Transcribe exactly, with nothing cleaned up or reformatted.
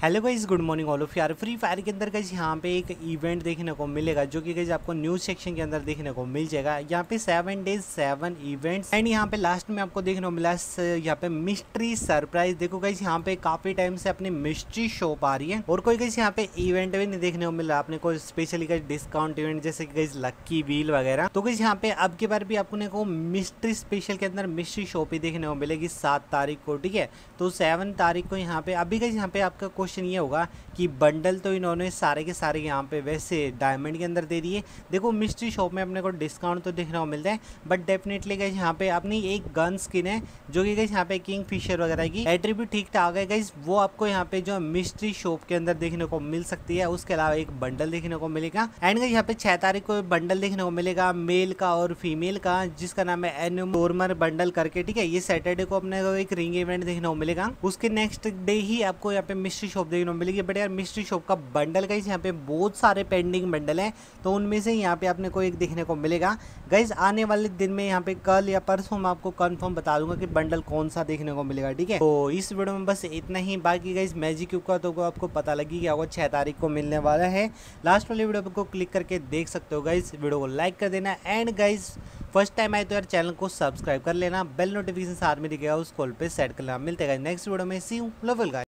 Hello guys, good morning all of यार। Free fire के अंदर गाइस यहाँ पे एक इवेंट देखने को मिलेगा जो कि गाइस आपको न्यूज़ सेक्शन के अंदर देखने को मिल जाएगा। यहाँ पे seven days seven events and यहाँ पे लास्ट में आपको देखने को मिला यहाँ पे मिस्ट्री सरप्राइज। देखो गाइस यहाँ पे काफी टाइम से अपनी मिस्ट्री शॉप आ रही है और कोई गाइस यहाँ पे इवेंट भी नहीं देखने को मिला आपने कोई स्पेशली गाइस डिस्काउंट इवेंट जैसे कि गाइस लक्की व्हील वगैरह। तो गाइस यहाँ पे अब की बार भी आपको को मिस्ट्री स्पेशल के अंदर मिस्ट्री शॉप ही देखने को मिलेगी सात तारीख को, ठीक है। तो सेवन तारीख को यहाँ पे अभी गाइस यहाँ पे आपका क्वेश्चन ये होगा कि बंडल तो इन्होंने सारे के सारे यहाँ पे वैसे डायमंड के अंदर दे दिए। देखो मिस्ट्री शॉप में अपने को डिस्काउंट तो देखने को मिलता है, बट डेफिनेटली गाइस यहाँ पे अपनी एक गन स्किन है जो कि गाइस यहाँ पे किंग फिशर वगैरह की एट्रीब्यूट ठीक ठाक है गाइस, वो आपको यहाँ पे जो मिस्ट्री शॉप के अंदर देखने को मिल सकती है। उसके अलावा एक बंडल देखने को मिलेगा एंड गाइस यहाँ पे छह तारीख को बंडल देखने को मिलेगा मेल का और फीमेल का, जिसका नाम है एनोमोर्मर बंडल करके, ठीक है। ये सैटरडे को अपने को एक रिंग इवेंट देखने को मिलेगा, उसके नेक्स्ट डे ही आपको यहाँ पे मिस्ट्री शॉप देखने को मिलेगी। बट यार मिस्ट्री शॉप का बंडल गाइस यहाँ पे बहुत सारे पेंडिंग बंडल हैं, तो उनमें से यहाँ पे आपने को एक देखने को मिलेगा गाइस। आने वाले दिन में यहाँ पे कल या परसों मैं आपको कंफर्म बता दूंगा कि बंडल कौन सा देखने को मिलेगा, ठीक है। तो इस वीडियो में बस इतना ही। बाकी गाइस मैजिक क्यूब का तो आपको पता लगी कि आपको छह तारीख को मिलने वाला है। लास्ट वाली वीडियो को क्लिक करके देख सकते हो गाइस। वीडियो को लाइक कर देना एंड गाइस फर्स्ट टाइम आए तो यार चैनल को सब्सक्राइब कर लेना, बेल नोटिफिकेशन साथ में दिखेगा उस कॉल पे सेट कर लेना। मिलते हैं नेक्स्ट वीडियो में, see you, love you guys.